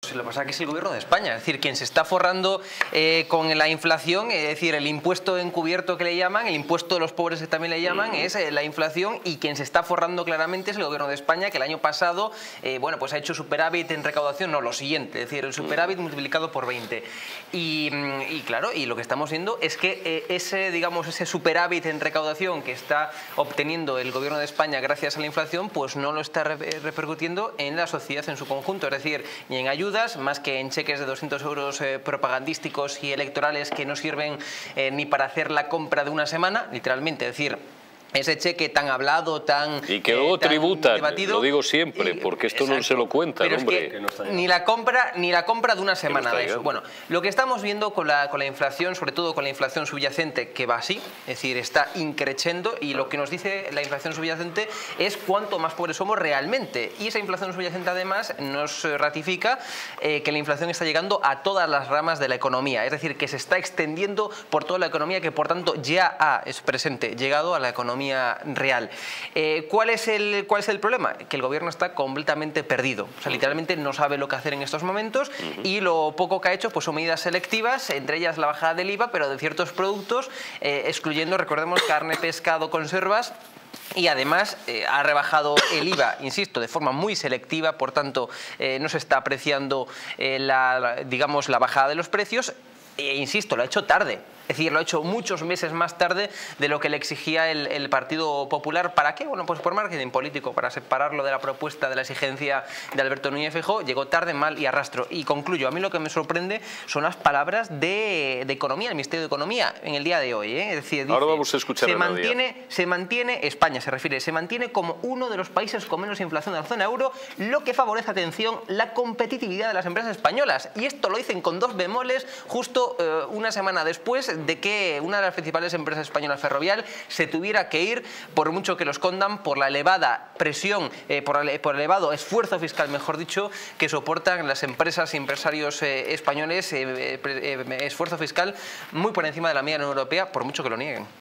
Lo que pasa es que es el gobierno de España, es decir, quien se está forrando con la inflación, es decir, el impuesto encubierto que le llaman, el impuesto de los pobres que también le llaman, es la inflación, y quien se está forrando claramente es el gobierno de España, que el año pasado, bueno, pues ha hecho superávit en recaudación, no, lo siguiente, es decir, el superávit multiplicado por 20. Y claro, y lo que estamos viendo es que ese superávit en recaudación que está obteniendo el gobierno de España gracias a la inflación, pues no lo está repercutiendo en la sociedad en su conjunto, es decir, ni en ayudas, más que en cheques de 200 euros propagandísticos y electorales que no sirven ni para hacer la compra de una semana, literalmente, es decir, ese cheque tan hablado, tan y que luego tan tributan, debatido, lo digo siempre, porque esto exacto, no se lo cuentan, pero hombre. es que ni la compra de una semana de eso. Bueno, lo que estamos viendo con la inflación, sobre todo con la inflación subyacente, que va así, es decir, está increciendo, y lo que nos dice la inflación subyacente es cuánto más pobres somos realmente. Y esa inflación subyacente además nos ratifica que la inflación está llegando a todas las ramas de la economía, es decir, que se está extendiendo por toda la economía, que por tanto ya es presente, llegado a la economía real. ¿Cuál es el problema? Que el gobierno está completamente perdido, o sea, literalmente no sabe lo que hacer en estos momentos, y lo poco que ha hecho pues son medidas selectivas, entre ellas la bajada del IVA, pero de ciertos productos, excluyendo, recordemos, carne, pescado, conservas. Y además ha rebajado el IVA, insisto, de forma muy selectiva, por tanto no se está apreciando la bajada de los precios, e insisto, lo ha hecho tarde. Es decir, lo ha hecho muchos meses más tarde de lo que le exigía el Partido Popular. ¿Para qué? Bueno, pues por marketing político, para separarlo de la propuesta, de la exigencia de Alberto Núñez Feijóo. Llegó tarde, mal y arrastro. Y concluyo, a mí lo que me sorprende son las palabras de Economía, el Ministerio de Economía, en el día de hoy. Es decir, dice, ahora vamos a escuchar se mantiene, España se refiere, se mantiene como uno de los países con menos inflación de la zona euro, lo que favorece, atención, la competitividad de las empresas españolas. Y esto lo dicen con dos bemoles, justo una semana después de que una de las principales empresas españolas, Ferrovial, se tuviera que ir, por mucho que lo escondan, por la elevada presión, por el elevado esfuerzo fiscal, mejor dicho, que soportan las empresas y empresarios españoles, esfuerzo fiscal muy por encima de la media en la Unión Europea, por mucho que lo nieguen.